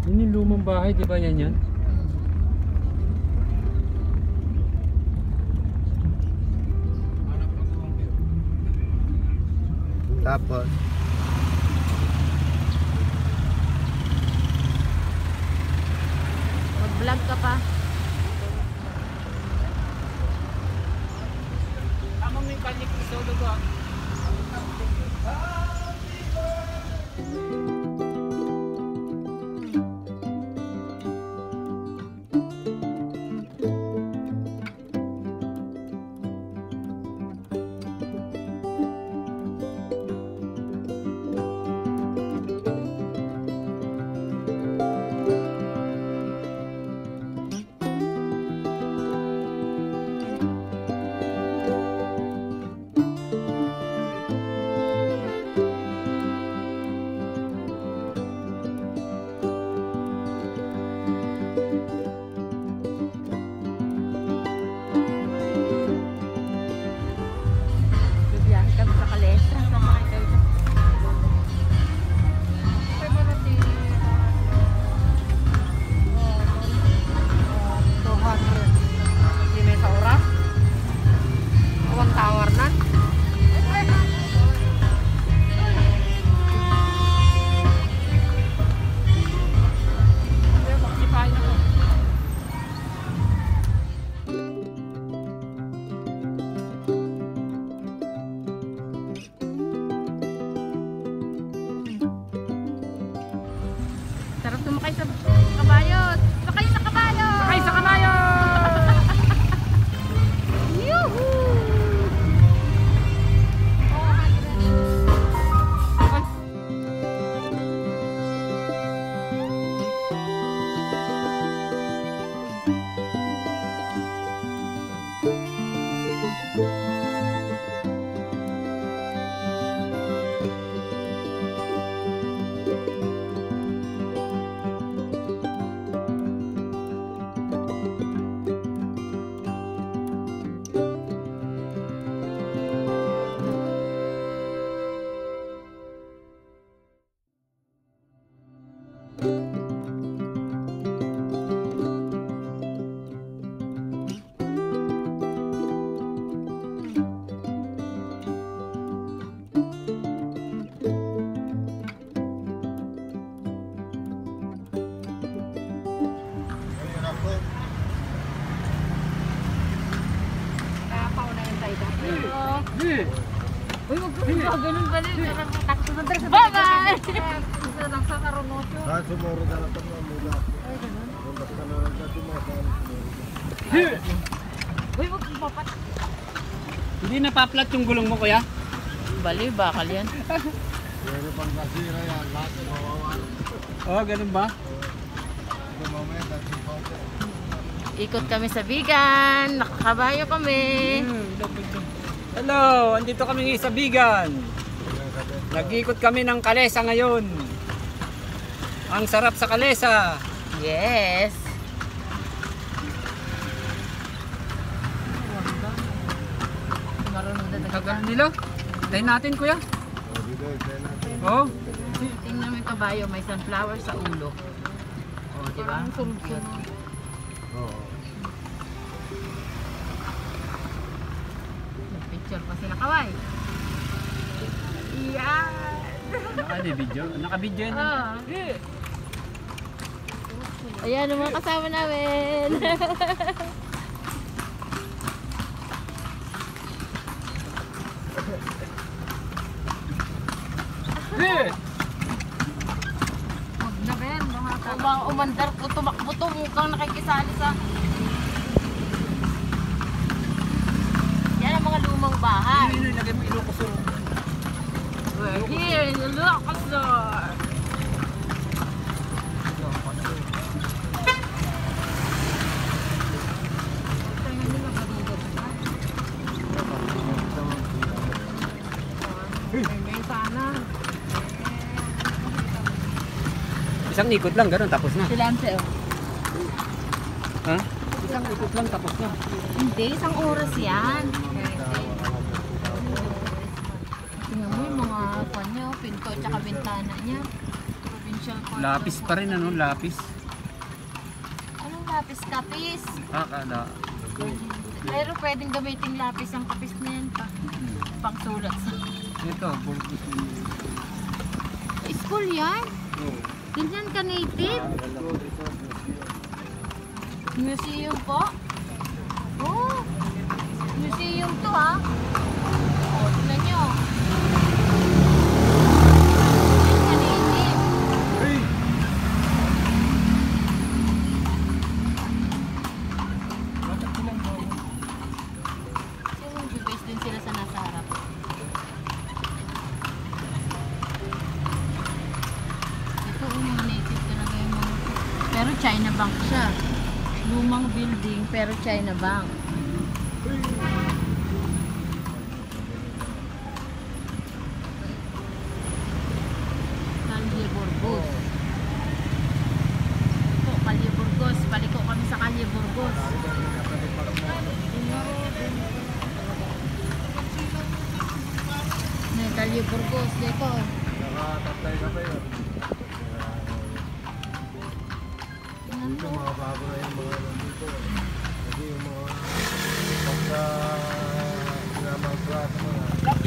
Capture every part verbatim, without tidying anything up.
Yun yung lumang bahay, di ba yan yan? Tapos mag-vlog ka pa. Tama mo yung kanyang isolo ko ah. Sarap tumakay sa kabayo. Sakay sa kabayo! Sakay sa kabayo! Yuhu! Uy, wag ka ganun pala. Bye-bye! ah, sumuro na lang pag mamula. Ay, ganun. Bundas ka na lang sa tumasan. Uy, wag kang papat. Hindi napaplat yung gulong mo, kuya? Bali, bakal yan. Pero pang nasira yan, lahat yung mawawan. Oh, ganun ba? Ito mamaya, dahil si Pote. Ikot kami sa Vigan. Nakakabayo kami. Hello, andito kami sa Vigan. Nag-ikot kami ng kalesa ngayon. Ang sarap sa kalesa. Yes. Marunong na Kagal nila. Tayin natin, kuya. Oh, dito, tayo natin. Oh. Tingnan mo yung kabayo, may sunflower sa ulo. Oh, di ba? Oo. Picture pa sila kaway. Yan. Naka-video? Naka-video yan. Oh. Ayan ang mga kasama namin. Eh! Huwag na Ben, baka umandar ko, tumakbo to, mukhang nakikisali sa... Yan ang mga lumang bahay. Hindi, ilagay mo Ilocos. We're here in Ilocos. May sana. Isang ikot lang, gano'n, tapos na. Silance oh. Ha? Isang ikot lang, tapos na. Hindi, isang oras yan. Tingnan mo yung mga kanya, pinto at saka bintana niya. Special for Lapis pa rin, ano? Lapis. Anong lapis? Kapis? Ah, kada. Pero pwedeng gamitin lapis ang kapis na yan pa. Pang sulat sa... Ito, purpose yun. School yan? Oo. Ganyan ka native? Museum po? Oh! Museum to ha? O, tignan nyo. Ganyan ka native. So, mag-base din sila sa nasa harap. Ito yung mga native talaga yung mga... Pero China Bank siya. Lumang building pero China Bank. Kalye Burgos. Ito, Kalye Burgos. Paliko kami sa Kalye Burgos. May Kalye Burgos dito. Nakatatay ka pa yun. Dito mga bago na yung mga nandito. Kasi yung mga pagka sinamang-plat mga.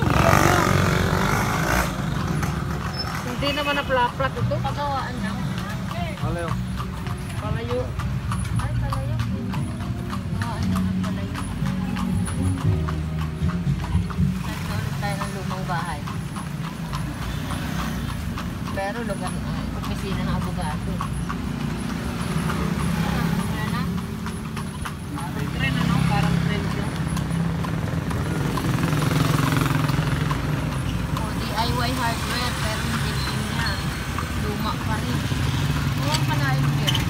Hindi naman na plat-plat ito. Pagawaan lang. Ano yun? Palayo. Ay, palayo. Pagawaan lang ng palayo. Nagsa ulit tayo ng lumang bahay. Pero lugar na. Opisina ng abogado. Tren, ano? Parang tren siya. O, D I Y hardware, pero hindi din niya. Luma pa rin. Huwag pa na yun yan.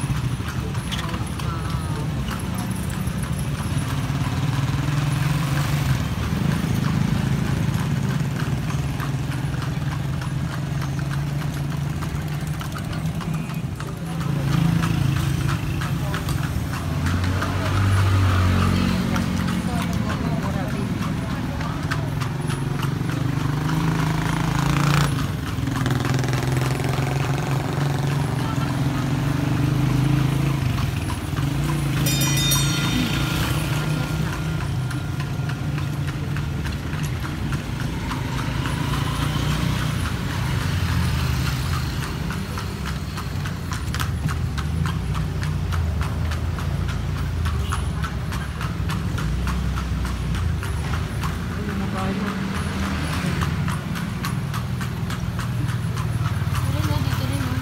Ito rin, dito rin, oh.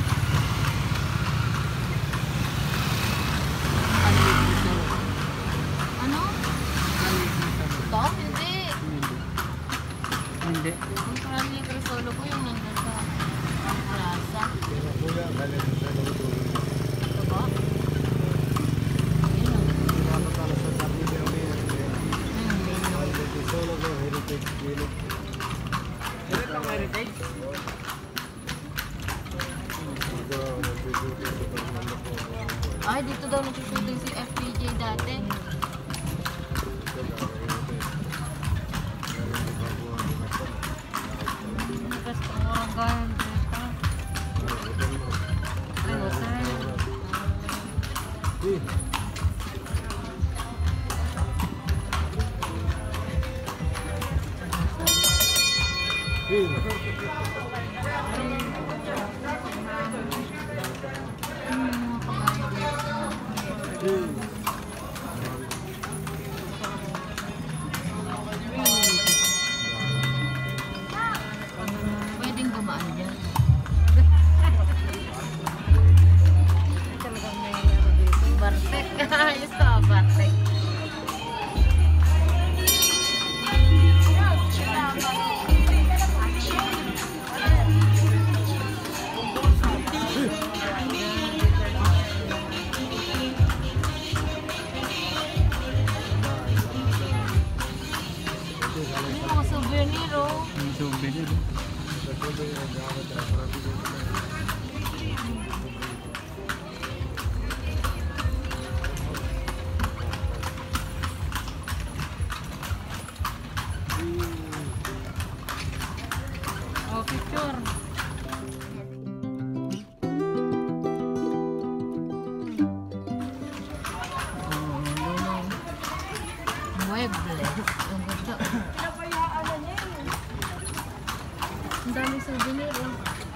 Ano? Ito? Hindi. Hindi. Ang Krali Crisolo ko yung nandun sa plaza. Yung kuya, galing sa luto. Ito ba? Ayun, oh. Nakakatala sa sabi niya ulit. Ayun, menu. Ang solo ko, heritage unit. Ito ang heritage. Ito, nandito dito pag nandito. Ay, dito daw nagsushooting si F P J dati. Restaurant ganyan dito. Ay, hotel. Hmm, mga kabayo dito. Pwedeng gumaan dyan. Bartek. Ayos ka, Bartek. Ang ganda. Ang daming souvenir. Oh.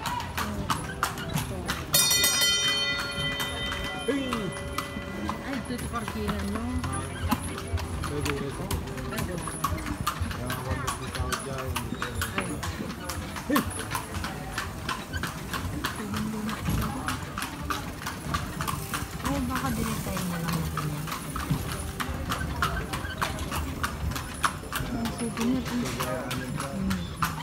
Ay, ito ito parkingan mo. Pwede ito. Ano? Kaya ako magpitawag dyan. Oh, baka dinitay na lang natin yan. Ang souvenir. Hmm.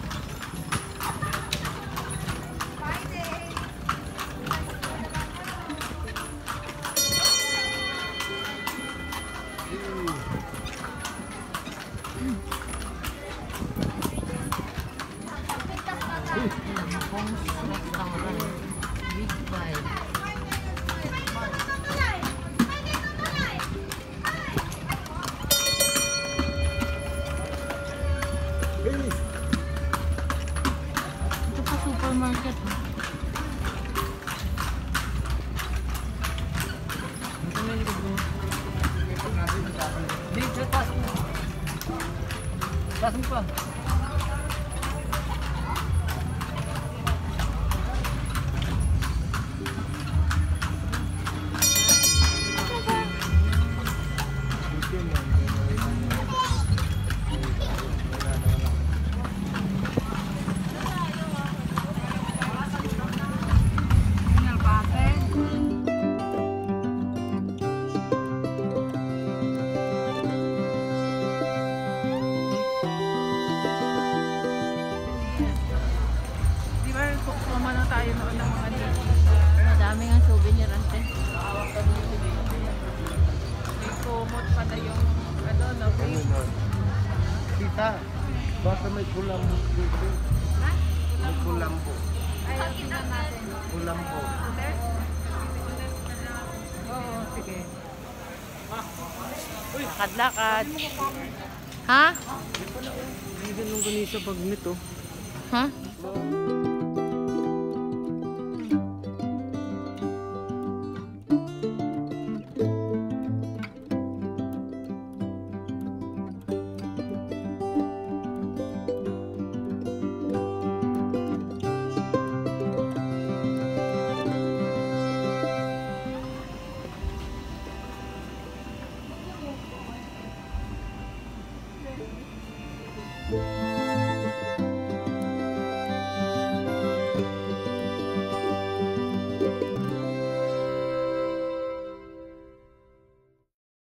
Big bite. Ito pa supermarket. Dito, tas mo. Tas mo pa. Di ba, sumama na tayo noon ng mga dito. Madami nga souvenir ante. May kumot pa na yung, ano, no, Ano face. na? Tita, baka may kulambo dito. Ha? May kulambo. Ay, tingnan natin. Kulambo. Test? Oo, sige. Lakad-lakad. Ha? Hindi ganun ganun sa pag-meet oh. Ha?